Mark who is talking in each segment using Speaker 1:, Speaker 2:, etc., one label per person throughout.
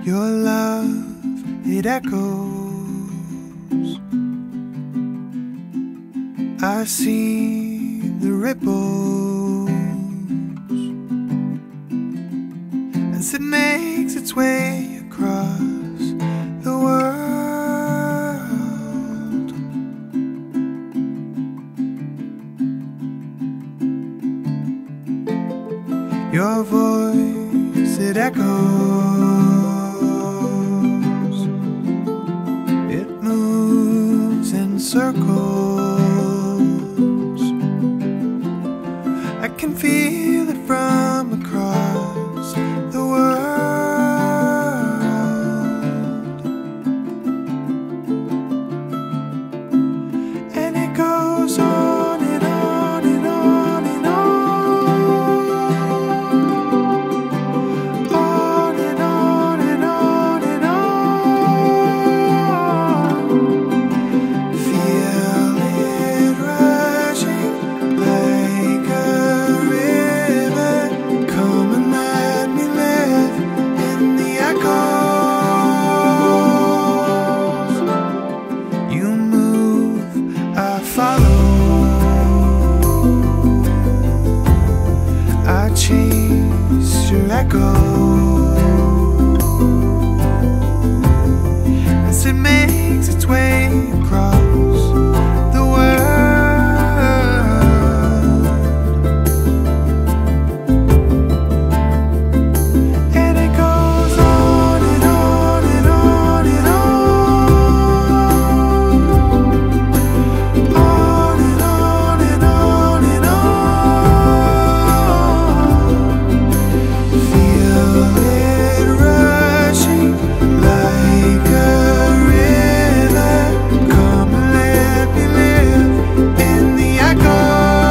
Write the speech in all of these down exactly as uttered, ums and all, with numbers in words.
Speaker 1: Your love, it echoes. I see the ripples as it makes its way across the world. Your voice, it echoes. It moves in circles. I can feel it from across the world. And it goes on and on and on and on. On and on and on and on. Feel it rushing like a river. Come and let me live in the echoes. You move, I follow. I chase your echo as it makes its way across the world. And it goes on and on and on and on. On and on and on and on. Feel it rushing like a river. Come and let me live in the echoes.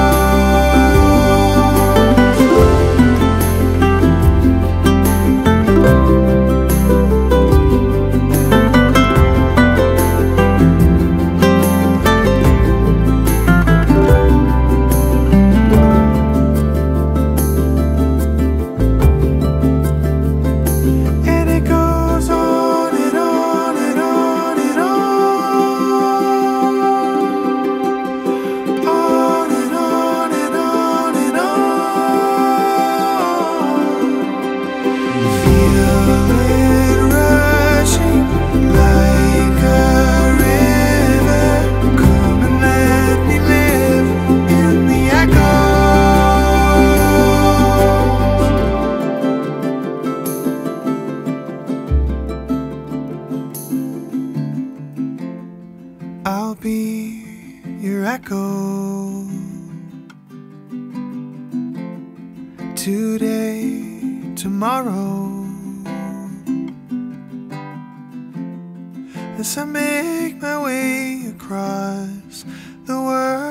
Speaker 1: And it goes on and on and on and on. On and on and on and on. Feel it rushing like a river. Come and let me live in the echoes. I'll be your echo today, tomorrow, as I make my way across the world.